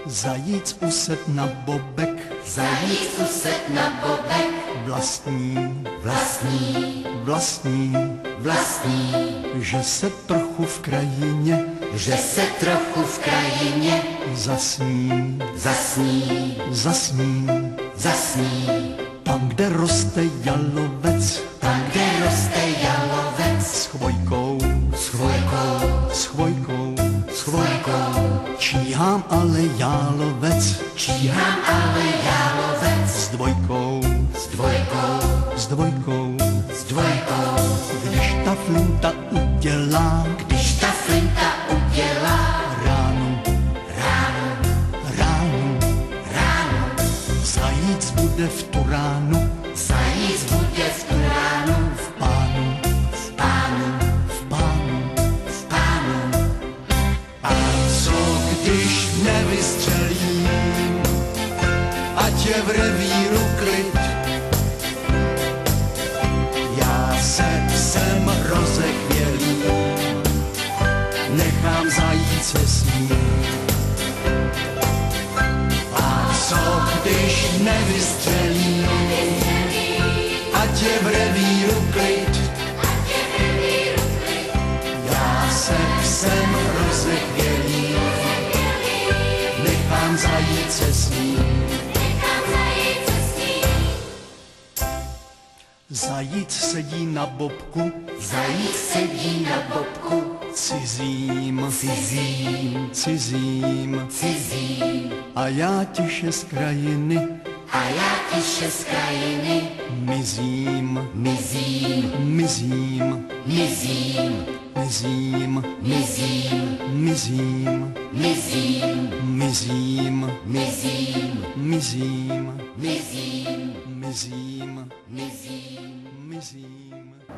Zajíc used na bobek, zajíc used na bobek, vlastní, vlastní, vlastní, vlastní, že se trochu v krajině, že se trochu v krajině zasní, zasní, zasní, zasní. tam, kde roste jalovec, Tam, kde roste jalovec, s chvojkou, s chvojkou, s chvojkou, s chvojkou. číhám ale jálovec, Číhám ale jalovec, s dvojkou, s dvojkou, s dvojkou, s dvojkou. když ta flinta udělá Když ta flinta udělá ránu, ránu, ránu, ránu, zajíc bude v tu ránu, zajíc bude v tu ránu, v pánu, v pánu, v pánu. v pánu. A co když nevystřelím, ať je v revíru klid, já se psem rozechvělím, nechám zajíce snít. A co když nevystřelím, ať je v revíru klid, já se psem rozechvělím, nechám zajíce snít. Zajíc sedí na bobku, Zajíc sedí na bobku, cizím, cizím, cizím, cizím. a já tiše z krajiny A já tiše z krajiny mizím, mizím, mizím, mizím, mizím, mizím, mizím, mizím, mizím, mizím, mizím, mizím, mizím, mizím. mizím.